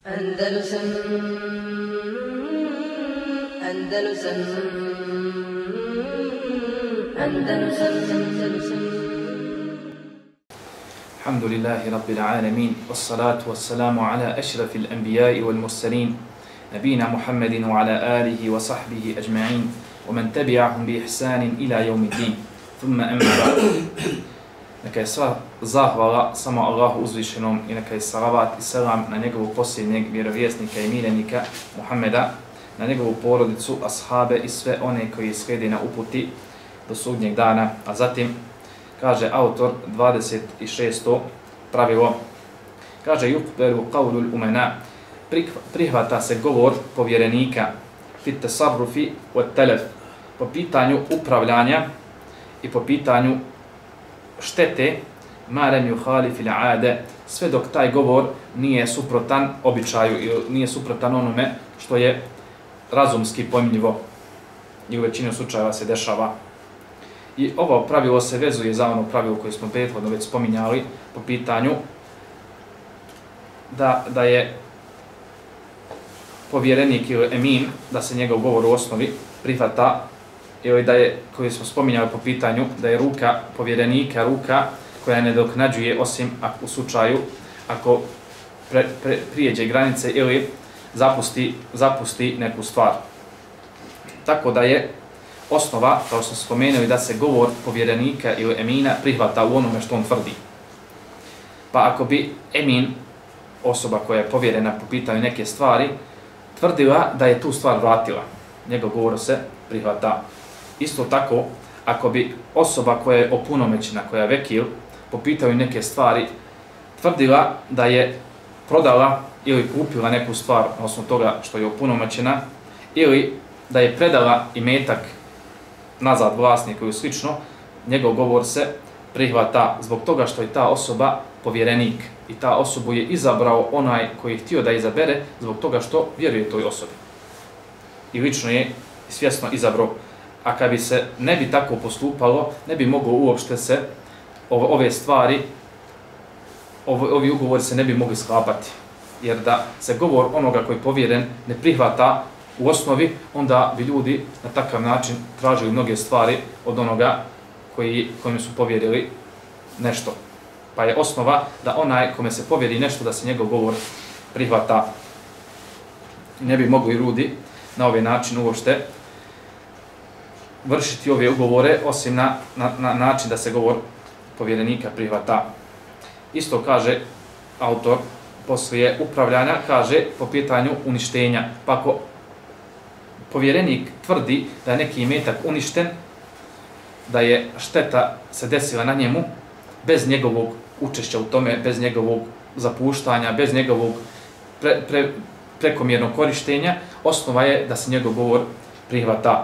Andalusam Andalusam Andalusam Andalusam الحمد لله رب العالمين والصلاة والسلام على أشرف الأنبياء والمرسلين نبينا محمد وعلى آله وصحبه أجمعين ومن تبعهم بإحسان إلى يوم الدين ثم أما بعد. Neka je sva zahvala samo Allahu uzvišenom i neka je salavat i selam na njegovu posljednjeg vjerovjesnika i miljenika Muhammeda, na njegovu porodicu, ashabe i sve one koji slijede na uputi do sudnjeg dana. A zatim kaže autor 26. pravilo, kaže yuqbalu qawlul umana, prihvata se govor povjerenika fit tasarrufi wa talaf, po pitanju upravljanja i po pitanju štete, ma lam yukhalif al-'ada, sve dok taj govor nije suprotan običaju ili nije suprotan onome što je razumski pojmljivo i u većini slučajeva se dešava. I ovo pravilo se vezuje za ono pravilo koje smo prethodno već spominjali po pitanju da je povjerenik ili emin, da se njegov govor u osnovi prihvata, ili da je, koji smo spominjali po pitanju, da je ruka povjerenika ruka koja ne doknađuje osim u slučaju ako prijeđe granice ili zapusti neku stvar. Tako da je osnova, kao što smo spomenuli, da se govor povjerenika ili emina prihvata u onome što on tvrdi. Pa ako bi emin, osoba koja je povjerena po pitanju neke stvari, tvrdila da je tu stvar vratila, njegov govor se prihvata. Isto tako, ako bi osoba koja je opunomoćena, koja je vekil, po pitanju neke stvari, tvrdila da je prodala ili kupila neku stvar na osnovu toga što je opunomoćena, ili da je predala imetak nazad vlasniku ili slično, njegov govor se prihvata zbog toga što je ta osoba povjerenik i ta osobu je izabrao onaj koji je htio da izabere zbog toga što vjeruje toj osobi. I lično je svjesno izabrao. A kad bi se ne bi tako postupalo, ne bi moglo uopšte se ove stvari, ovi ugovori se ne bi mogli sklapati. Jer da se govor onoga koji je povjeren ne prihvata u osnovi, onda bi ljudi na takav način tražili mnoge stvari od onoga kojim su povjerili nešto. Pa je osnova da onaj kome se povjeri nešto, da se njegov govor prihvata. Ne bi mogli ljudi na ovaj način uopšte vršiti ove ugovore, osim na način da se govor povjerenika prihvata. Isto kaže autor poslije upravljanja, kaže po pitanju uništenja. Pa ako povjerenik tvrdi da je neki imetak uništen, da je šteta se desila na njemu, bez njegovog učešća u tome, bez njegovog zapuštanja, bez njegovog prekomjernog korištenja, osnova je da se njegov govor prihvata.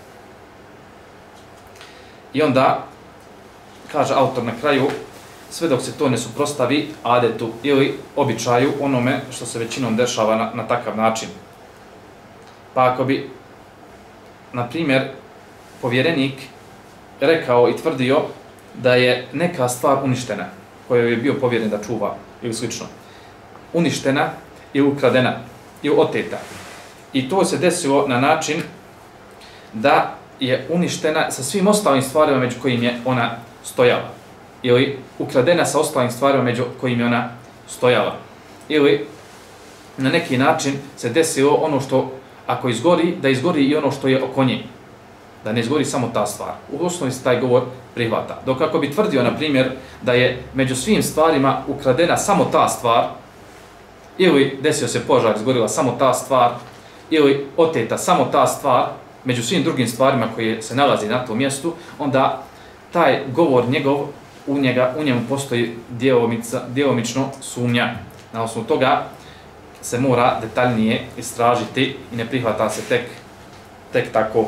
I onda, kaže autor na kraju, sve dok se to ne suprotstavi adetu ili običaju onome što se većinom dešava na takav način. Pa ako bi, na primjer, povjerenik rekao i tvrdio da je neka stvar uništena, koju je bio povjeren da čuva ili slično, uništena ili ukradena ili oteta. I to se desilo na način da je uništena sa svim ostalim stvarima među kojim je ona stojala. Ili ukradena sa ostalim stvarima među kojim je ona stojala. Ili na neki način se desilo ono što, ako izgori, da izgori i ono što je oko nje. Da ne izgori samo ta stvar. U osnovi se taj govor prihvata. Dok ako bi tvrdio, na primjer, da je među svim stvarima ukradena samo ta stvar, ili desio se požar, izgorila samo ta stvar, ili oteta samo ta stvar, među svim drugim stvarima koje se nalazi na tom mjestu, onda taj govor njegov, u njemu postoji djelomično sumnja. Na osnovu toga se mora detaljnije istražiti i ne prihvata se tek tako.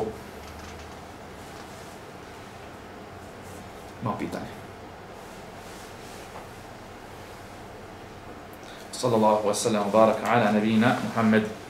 Malo pitanje. Sallallahu wa sallam wa baraka ala nabina Muhammed.